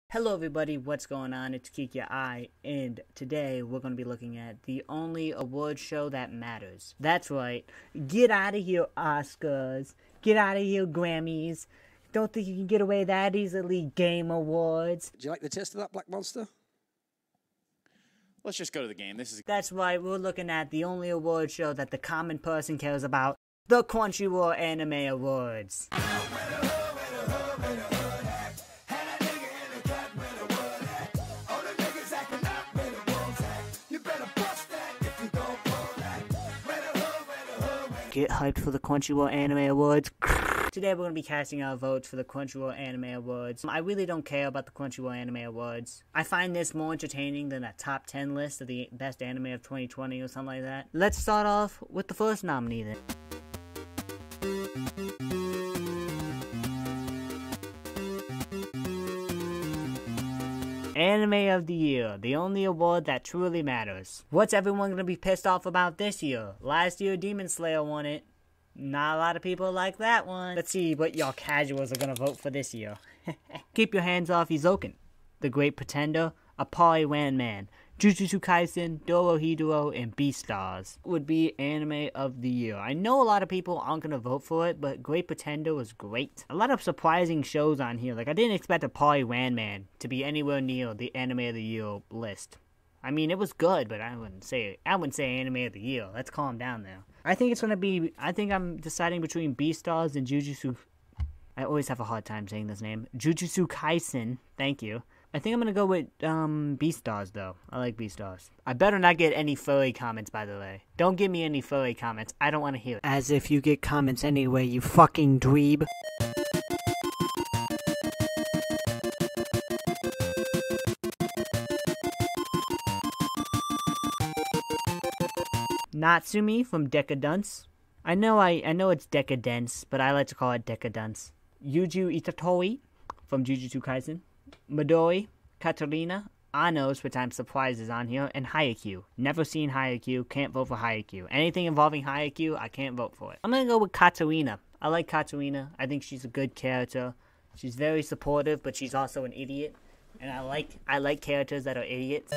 Hello everybody, what's going on? It's Kiki, and today we're going to be looking at the only award show that matters. That's right, get out of here Oscars, get out of here Grammys. Don't think you can get away that easily, Game Awards. Do you like the taste of that Black Monster? Let's just go to the game. That's right, we're looking at the only award show that the common person cares about, the Crunchyroll Anime Awards. Get hyped for the Crunchyroll Anime Awards. Today we're going to be casting our votes for the Crunchyroll Anime Awards. I really don't care about the Crunchyroll Anime Awards. I find this more entertaining than a top 10 list of the best anime of 2020 or something like that. Let's start off with the first nominee then. Anime of the Year, the only award that truly matters. What's everyone gonna be pissed off about this year? Last year, Demon Slayer won it. Not a lot of people like that one. Let's see what y'all casuals are gonna vote for this year. Keep your hands off Izoken, The Great Pretender, A Polywan Man, Jujutsu Kaisen, Dorohedoro, and Beastars would be Anime of the Year. I know a lot of people aren't going to vote for it, but Great Pretender was great. A lot of surprising shows on here. Like, I didn't expect A Polywan Man to be anywhere near the Anime of the Year list. I mean, it was good, but I wouldn't say Anime of the Year. Let's calm down there. I think I'm deciding between Beastars and Jujutsu. I always have a hard time saying this name. Jujutsu Kaisen. Thank you. I think I'm gonna go with Beastars though. I like Beastars. I better not get any furry comments, by the way. Don't give me any furry comments. I don't want to hear it. As if you get comments anyway, you fucking dweeb. Natsumi from Decadence. I know it's Decadence, but I like to call it Decadence. Yuju Itatori from Jujutsu Kaisen. Midori, Katarina, Anos, which I'm surprised is on here, and Haikyuu. Never seen Haikyuu, can't vote for Haikyuu. Anything involving Haikyuu, I can't vote for it. I'm gonna go with Katarina. I like Katarina. I think she's a good character. She's very supportive, but she's also an idiot. And I like characters that are idiots.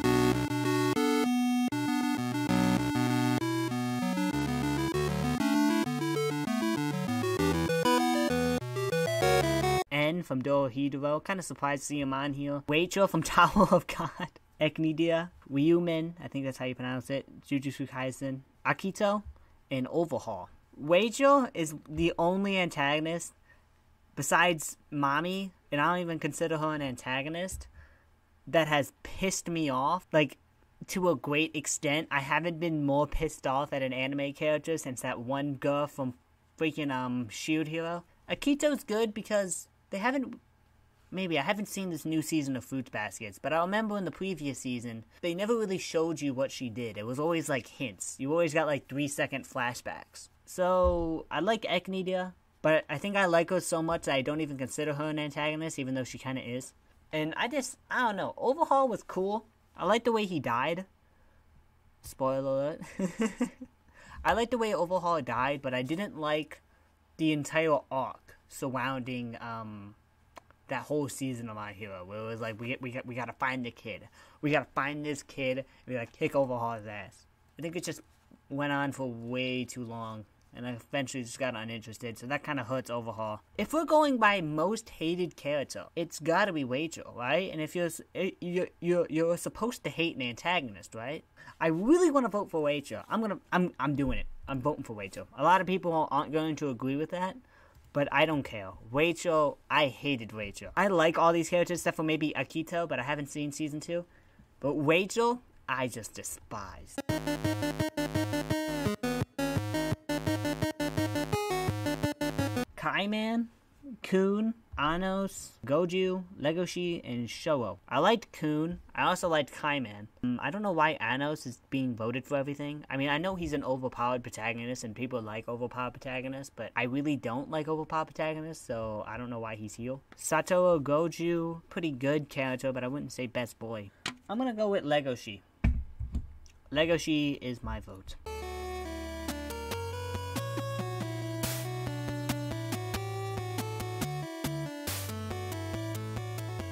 From Dorohedoro, kind of surprised to see him on here. Rachel from Tower of God. Eknidia, Ryumin, I think that's how you pronounce it. Jujutsu Kaisen, Akito, and Overhaul. Rachel is the only antagonist besides Mami, and I don't even consider her an antagonist, that has pissed me off, like, to a great extent. I haven't been more pissed off at an anime character since that one girl from freaking Shield Hero. Akito's good because I haven't seen this new season of Fruits Baskets, but I remember in the previous season, they never really showed you what she did. It was always like hints. You always got like 3-second flashbacks. So, I like Eknidia, but I think I like her so much that I don't even consider her an antagonist, even though she kind of is. And I don't know, Overhaul was cool. I like the way he died. Spoiler alert. I like the way Overhaul died, but I didn't like the entire arc surrounding that whole season of My Hero, where it was like we gotta find the kid, we gotta find this kid, and we gotta kick Overhaul's ass. I think it just went on for way too long, and I eventually just got uninterested. So that kind of hurts Overhaul. If we're going by most hated character, it's gotta be Rachel, right? And if you're supposed to hate an antagonist, right? I really want to vote for Rachel. I'm doing it. I'm voting for Rachel. A lot of people aren't going to agree with that, but I don't care. Rachel, I hated Rachel. I like all these characters except for maybe Akito, but I haven't seen season 2. But Rachel, I just despise. Kaiman, Kun, Anos, Goju, Legoshi, and Showo. I liked Kun. I also liked Kaiman. I don't know why Anos is being voted for everything. I mean, I know he's an overpowered protagonist and people like overpowered protagonists, but I really don't like overpowered protagonists, so I don't know why he's here. Satoru Goju, pretty good character, but I wouldn't say best boy. I'm gonna go with Legoshi. Legoshi is my vote.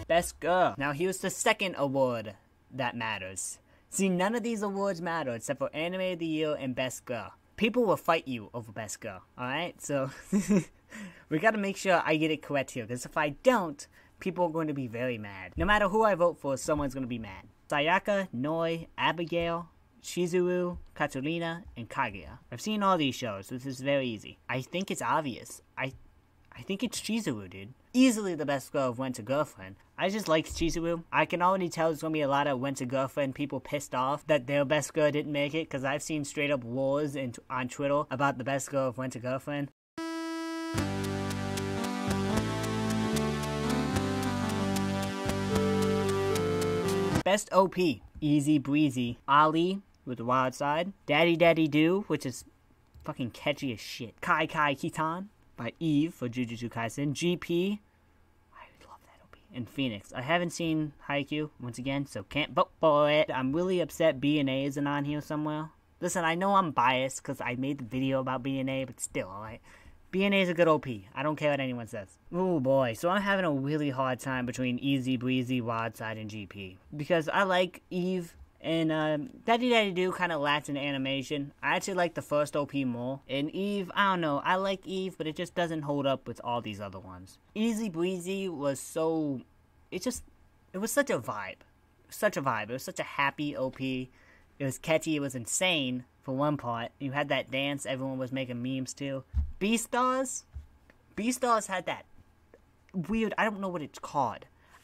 Best Girl. Now here's the second award that matters. See, none of these awards matter except for Anime of the Year and Best Girl. People will fight you over Best Girl, alright? So, we gotta make sure I get it correct here, because if I don't, people are going to be very mad. No matter who I vote for, someone's gonna be mad. Sayaka, Noi, Abigail, Shizuru, Katarina, and Kaguya. I've seen all these shows, so this is very easy. I think it's obvious. I think it's Chizuru, dude. Easily the best girl of Winter Girlfriend. I just like Chizuru. I can already tell there's gonna be a lot of Winter Girlfriend people pissed off that their best girl didn't make it, because I've seen straight up wars on Twitter about the best girl of Winter Girlfriend. Best OP. Easy breezy. Ali with the Wild Side. Daddy Daddy Do, which is fucking catchy as shit. Kai Kai Kitan by Eve for Jujutsu Kaisen. GP. I love that OP. And Phoenix. I haven't seen Haikyuu once again, so can't vote for it. I'm really upset BNA isn't on here somewhere. Listen, I know I'm biased because I made the video about BNA, but still, alright? BNA is a good OP. I don't care what anyone says. Oh boy, so I'm having a really hard time between Easy Breezy, Wildside, and GP. Because I like Eve, and Daddy Daddy Do kind of lacks in animation. I actually like the first OP more. And Eve, I don't know, I like Eve, but it just doesn't hold up with all these other ones. Easy Breezy was so... it was such a vibe. Such a vibe. It was such a happy OP. It was catchy, it was insane for one part. You had that dance everyone was making memes to. Beastars had that weird, I don't know what it's called.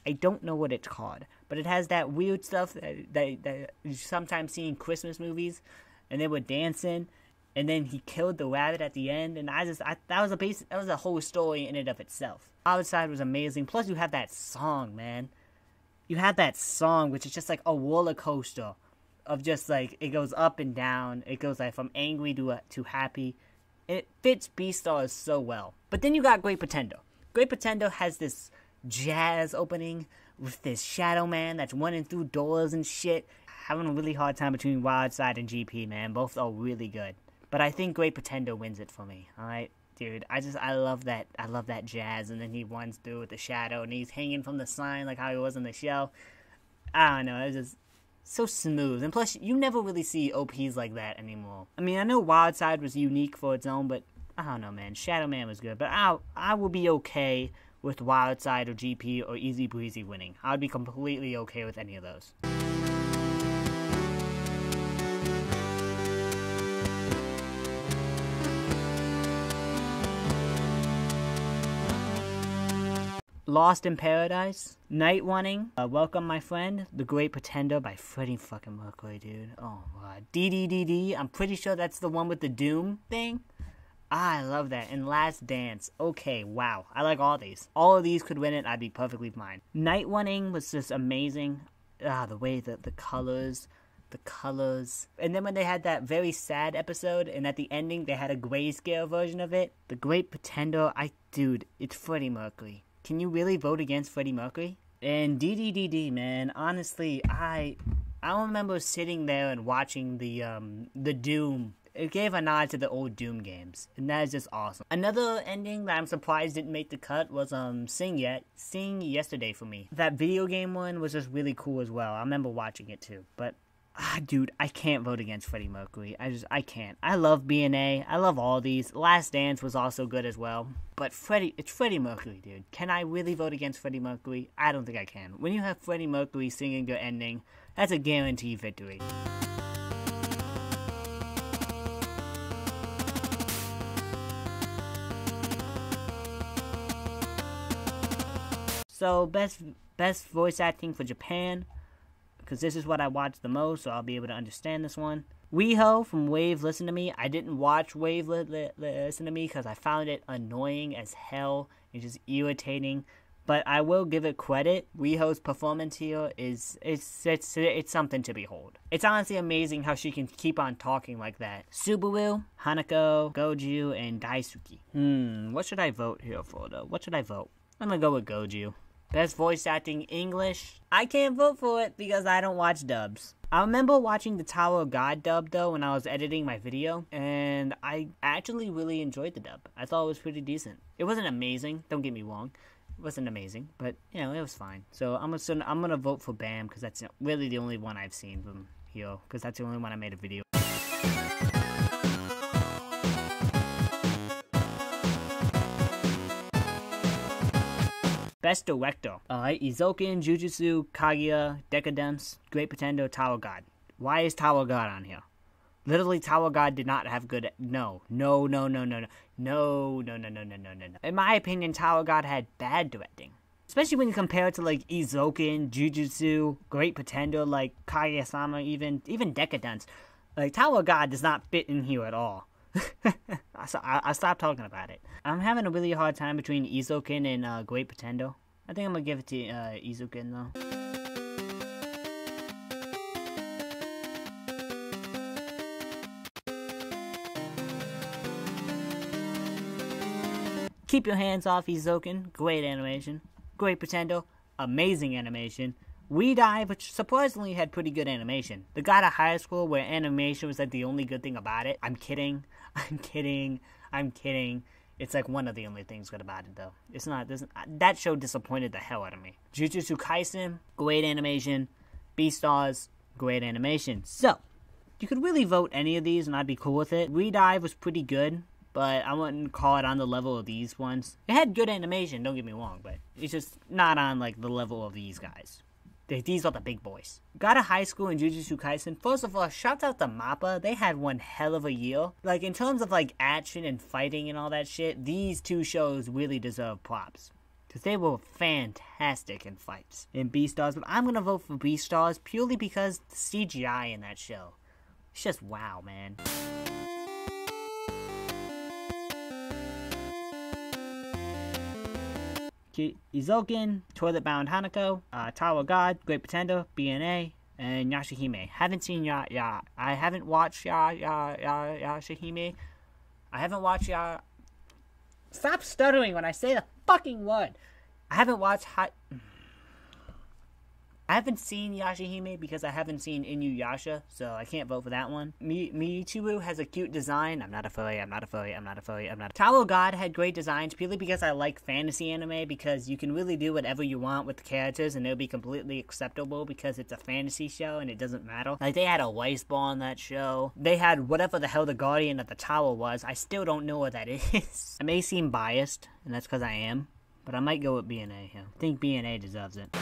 But it has that weird stuff that you sometimes see in Christmas movies. And they were dancing. And then he killed the rabbit at the end. And that was a whole story in and of itself. Outside was amazing. Plus you have that song, man. You have that song, which is just like a roller coaster. Of just like, it goes up and down. It goes like from angry to happy. It fits Beastars so well. But then you got Great Pretender. Great Pretender has this jazz opening with this Shadow Man that's running through doors and shit. Having a really hard time between Wildside and GP, man. Both are really good. But I think Great Pretender wins it for me, alright? Dude, I love that. I love that jazz. And then he runs through with the shadow and he's hanging from the sign like how he was in the show. I don't know, it was just... so smooth, and plus, you never really see OPs like that anymore. I mean, I know Wildside was unique for its own, but I don't know, man. Shadow Man was good, but I will be okay with Wildside or GP or Easy Breezy winning. I would be completely okay with any of those. Lost in Paradise, Night Running, Welcome My Friend, The Great Pretender by Freddie fucking Mercury, dude. Oh god. DDDD, I'm pretty sure that's the one with the Doom thing. I love that. And Last Dance. Okay, wow. I like all these. All of these could win it, I'd be perfectly fine. Night Running was just amazing. The way that the colors. And then when they had that very sad episode, and at the ending they had a grayscale version of it. The Great Pretender, dude, it's Freddie Mercury. Can you really vote against Freddie Mercury? And DDDD, man, honestly, I remember sitting there and watching the Doom. It gave a nod to the old Doom games, and that is just awesome. Another ending that I'm surprised didn't make the cut was Sing Yesterday for me. That video game one was just really cool as well. I remember watching it too, but dude, I can't vote against Freddie Mercury. I can't. I love BNA. I love all these. Last Dance was also good as well. But it's Freddie Mercury, dude. Can I really vote against Freddie Mercury? I don't think I can. When you have Freddie Mercury singing your ending, that's a guaranteed victory. So, best voice acting for Japan, because this is what I watch the most, so I'll be able to understand this one. Weho from Wave Listen to Me. I didn't watch Wave Listen to Me because I found it annoying as hell and just irritating. But I will give it credit. Weho's performance here is it's something to behold. It's honestly amazing how she can keep on talking like that. Subaru, Hanako, Goju, and Daisuke. What should I vote here for though? What should I vote? I'm gonna go with Goju. Best voice acting English. I can't vote for it because I don't watch dubs. I remember watching the Tower of God dub though when I was editing my video, and I actually really enjoyed the dub. I thought it was pretty decent. It wasn't amazing, don't get me wrong. wasn't amazing, but you know, it was fine. So I'm gonna vote for Bam because that's really the only one I've seen from here, because that's the only one I made a video. Best Director. Alright, Eizouken, Jujutsu, Kaguya, Decadence, Great Pretender, Tower God. Why is Tower God on here? Literally, Tower God did not have good... No. In my opinion, Tower God had bad directing. Especially when you compare it to, like, Eizouken, Jujutsu, Great Pretender, like, Kaguya-sama, even Decadence. Like, Tower God does not fit in here at all. I stopped talking about it. I'm having a really hard time between Eizouken and Great Pretender. I think I'm gonna give it to Eizouken, though. Keep Your Hands Off Eizouken, great animation. Great Pretender, amazing animation. We Dive, which surprisingly had pretty good animation. The guy at high school where animation was like the only good thing about it. I'm kidding. It's like one of the only things good about it, though. It's not, that show disappointed the hell out of me. Jujutsu Kaisen, great animation. Beastars, great animation. So, you could really vote any of these and I'd be cool with it. We Dive was pretty good, but I wouldn't call it on the level of these ones. It had good animation, don't get me wrong, but it's just not on like the level of these guys. These are the big boys. Got a High School in Jujutsu Kaisen. First of all, shout out to MAPPA. They had one hell of a year. Like, in terms of, like, action and fighting and all that shit, these two shows really deserve props. Because they were fantastic in fights. In Beastars. But I'm going to vote for Beastars purely because the CGI in that show. It's just wow, man. Eizouken, Toilet Bound Hanako, Tower God, Great Pretender, BNA, and Yashahime. Haven't seen I haven't watched Yashahime. I haven't watched Stop stuttering when I say the fucking word. I haven't watched I haven't seen Yashahime because I haven't seen Inuyasha, so I can't vote for that one. Michiru has a cute design. I'm not affiliate. Tower God had great designs purely because I like fantasy anime, because you can really do whatever you want with the characters and it'll be completely acceptable because it's a fantasy show and it doesn't matter. Like, they had a Weiss ball in that show. They had whatever the hell the Guardian of the Tower was. I still don't know what that is. I may seem biased, and that's because I am, but I might go with BNA here. I think BNA deserves it.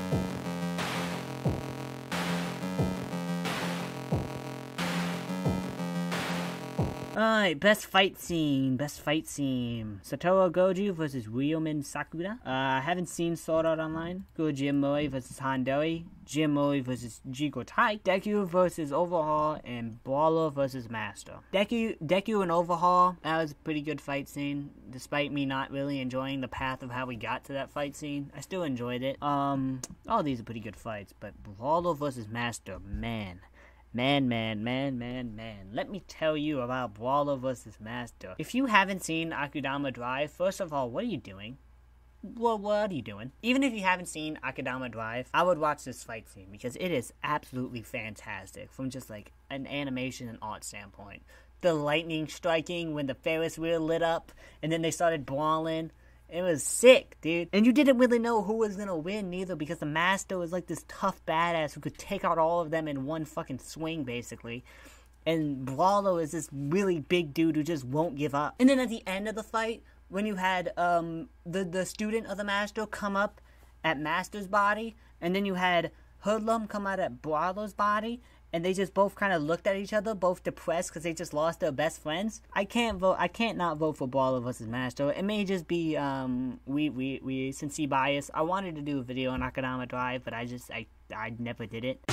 Alright, best fight scene. Satoru Gojo versus Ryomen Sakura. I haven't seen Sword Art Online. Jim Moe versus Handoi. Jim Moe versus Jigo Tai. Deku versus Overhaul. And Brawler versus Master. Deku and Overhaul, that was a pretty good fight scene. Despite me not really enjoying the path of how we got to that fight scene, I still enjoyed it. All these are pretty good fights, but Brawler versus Master, man. Man. Let me tell you about Brawler vs. Master. If you haven't seen Akudama Drive, first of all, what are you doing? Well, what are you doing? Even if you haven't seen Akudama Drive, I would watch this fight scene because it is absolutely fantastic from just like an animation and art standpoint. The lightning striking when the Ferris wheel lit up and then they started brawling. It was sick, dude. And you didn't really know who was gonna win, neither, because the Master was like this tough badass who could take out all of them in one fucking swing, basically. And Brawler is this really big dude who just won't give up. And then at the end of the fight, when you had the student of the Master come up at Master's body, and then you had Hoodlum come out at Brawler's body, and they just both kind of looked at each other, both depressed because they just lost their best friends. I can't not vote for Brawler vs. Master. It may just be we sincere bias. I wanted to do a video on Akudama Drive, but I never did it.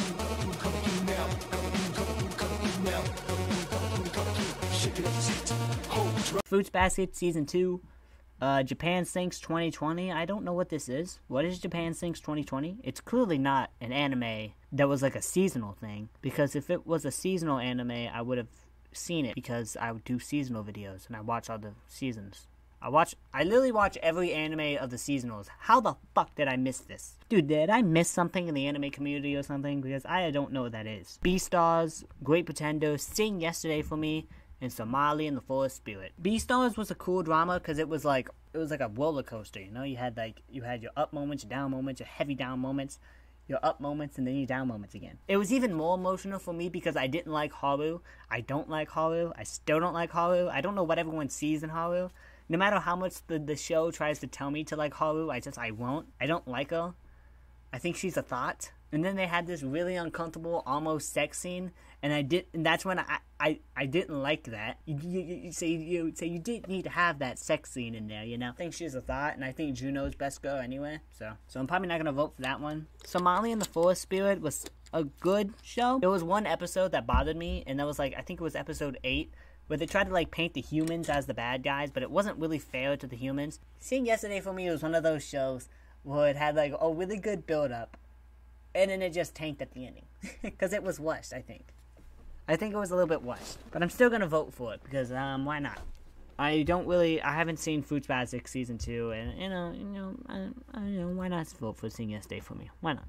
Fruits Basket Season 2. Japan Sinks 2020. I don't know what this is. What is Japan Sinks 2020? It's clearly not an anime that was like a seasonal thing, because if it was a seasonal anime, I would have seen it, because I would do seasonal videos and I watch all the seasons. I literally watch every anime of the seasonals. How the fuck did I miss this? Dude, did I miss something in the anime community or something? Because I don't know what that is. Beastars, Great Pretender, Sing Yesterday for me, and Somali and the Forest Spirit. Beastars was a cool drama because it was like it was like a roller coaster, you know? You had your up moments, your down moments, your heavy down moments, your up moments, and then your down moments again. It was even more emotional for me because I didn't like Haru. I don't like Haru. I still don't like Haru. I don't know what everyone sees in Haru. No matter how much the show tries to tell me to like Haru, I won't. I don't like her. I think she's a thought. And then they had this really uncomfortable, almost sex scene, and that's when I didn't like that. You say you didn't need to have that sex scene in there, you know. I think she's a thought, and I think Juno's best girl anyway. So I'm probably not gonna vote for that one. Somali and the Forest Spirit was a good show. There was one episode that bothered me, and that was like, I think it was episode 8, where they tried to like paint the humans as the bad guys, but it wasn't really fair to the humans. Seeing Yesterday for me was one of those shows where it had like a really good build up, and then it just tanked at the ending because it was rushed. I think it was a little bit rushed, but I'm still gonna vote for it because why not? I haven't seen Fruits Basket season 2, and why not vote for Seeing Yesterday for me? Why not?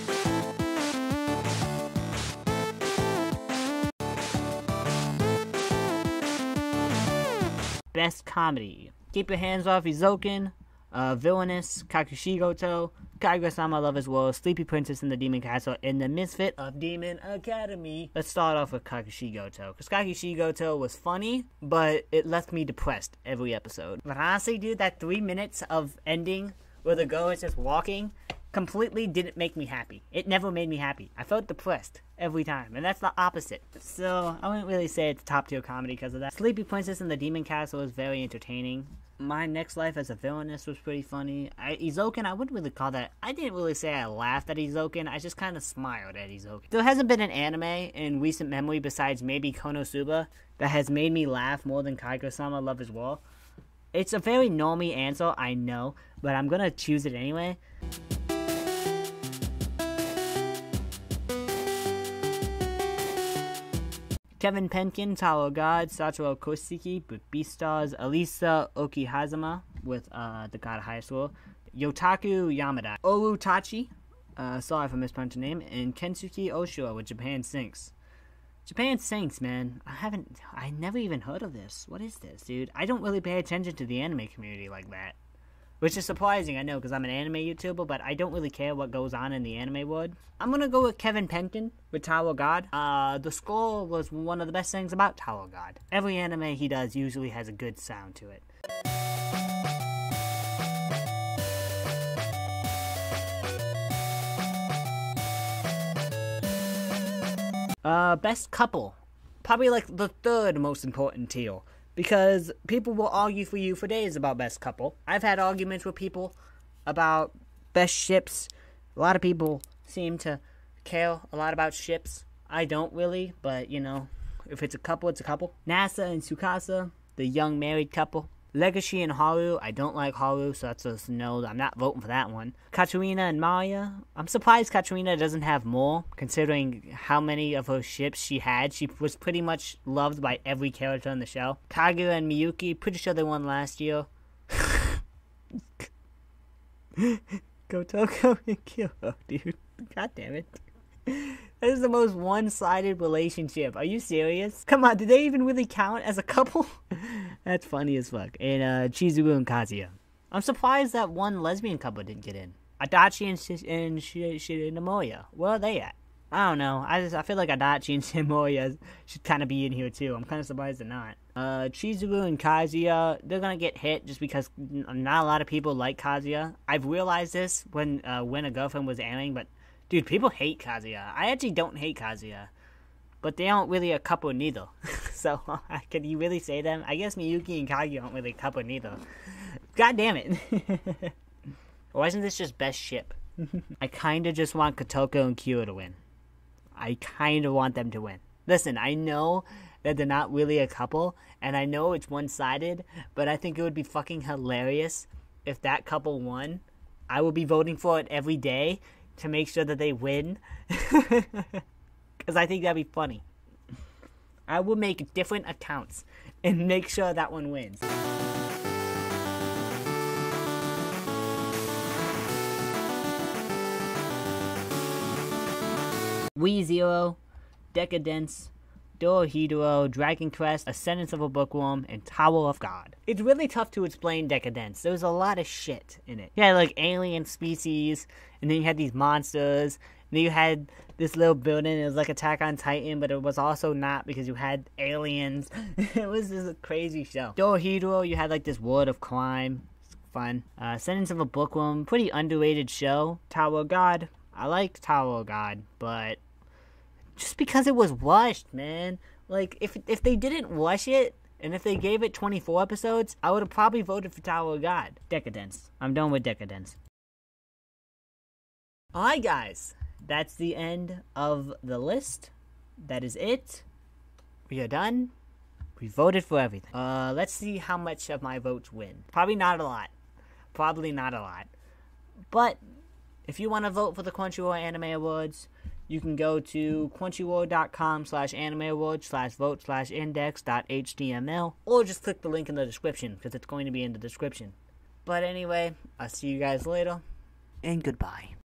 Best comedy: Keep Your Hands Off Izoken, Villainous, Kakushigoto, Kaguya-sama Love Is War, Sleepy Princess in the Demon Castle, and The Misfit of Demon Academy. Let's start off with Kakushigoto, because Kakushigoto was funny, but it left me depressed every episode. But honestly, dude, that 3 minutes of ending where the girl is just walking completely didn't make me happy. It never made me happy. I felt depressed every time, and that's the opposite. So I wouldn't really say it's top tier comedy because of that. Sleepy Princess in the Demon Castle was very entertaining. My Next Life as a Villainess was pretty funny. Izoken, I wouldn't really call that. I didn't really say I laughed at Izoken. I just kind of smiled at Izoken. There hasn't been an anime in recent memory besides maybe Konosuba that has made me laugh more than Kaguya-sama Love Is War. It's a very normie answer, I know, but I'm gonna choose it anyway. Kevin Penkin, Tower of God, Satoru Koshiki with Beastars, Elisa Okihazama with the God of High School, Yotaku Yamada, Oru Tachi, sorry if I mispronounced your name, and Kensuke Oshiro with Japan Sinks. Japan Sinks, man. I never even heard of this. What is this, dude? I don't really pay attention to the anime community like that. Which is surprising, I know, because I'm an anime YouTuber, but I don't really care what goes on in the anime world. I'm going to go with Kevin Penkin with Tower of God. The score was one of the best things about Tower of God. Every anime he does usually has a good sound to it. Best couple. Probably like the third most important tier. Because people will argue for you for days about best couple. I've had arguments with people about best ships. A lot of people seem to care a lot about ships. I don't really, but you know, if it's a couple, it's a couple. Nasa and Tsukasa, the young married couple. Legacy and Haru, I don't like Haru, so that's a no. I'm not voting for that one. Katarina and Maya, I'm surprised Katarina doesn't have more, considering how many of her ships she had. She was pretty much loved by every character in the show. Kaguya and Miyuki, pretty sure they won last year. Kotoko and Kyo, dude. God damn it. That is the most one-sided relationship. Are you serious? Come on, did they even really count as a couple? That's funny as fuck. And Chizuru and Kazuya. I'm surprised that one lesbian couple didn't get in. Adachi and Shinomura. Where are they at? I don't know. I feel like Adachi and Shinomura should kind of be in here too. I'm kind of surprised they're not. Chizuru and Kazuya, they're gonna get hit just because not a lot of people like Kazuya. I've realized this when a Girlfriend was airing, but dude, people hate Kazuya. I actually don't hate Kazuya. But they aren't really a couple neither. So, can you really say them? I guess Miyuki and Kaguya aren't really a couple neither. God damn it. Why isn't this just best ship? I kinda just want Kotoko and Kyo to win. I kinda want them to win. Listen, I know that they're not really a couple, and I know it's one-sided, but I think it would be fucking hilarious if that couple won. I will be voting for it every day to make sure that they win. Because I think that'd be funny. I will make different accounts and make sure that one wins. Re:Zero, Decadence, Dorohedoro, Dragon Quest, Ascendance of a Bookworm, and Tower of God. It's really tough to explain Decadence. There's a lot of shit in it. You had like alien species, and then you had these monsters, and then you had this little building. It was like Attack on Titan, but it was also not because you had aliens. It was just a crazy show. Dorohedoro, you had like this world of crime. It's fun. Ascendance of a Bookworm, pretty underrated show. Tower of God, I like Tower of God, but just because it was rushed, man. Like, if they didn't rush it, and if they gave it 24 episodes, I would have probably voted for Tower of God. Decadence. I'm done with Decadence. Alright, guys. That's the end of the list. That is it. We are done. We voted for everything. Let's see how much of my votes win. Probably not a lot. But if you want to vote for the Crunchyroll Anime Awards, you can go to crunchyroll.com/animeawards/vote/index.html, or just click the link in the description, because it's going to be in the description. But anyway, I'll see you guys later, and goodbye.